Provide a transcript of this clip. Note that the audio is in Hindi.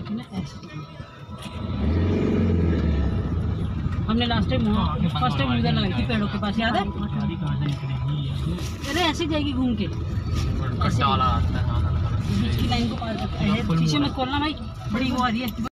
जाके ना ऐसे हमने लास्ट टाइम फर्स्ट टाइम उधर लगाई थी पेड़ों के पास, याद है? अरे ऐसे जाएगी घूम के, ऐसे बीच की लाइन को पार करके। पीछे मत खोलना भाई, बड़ी वो आ रही है।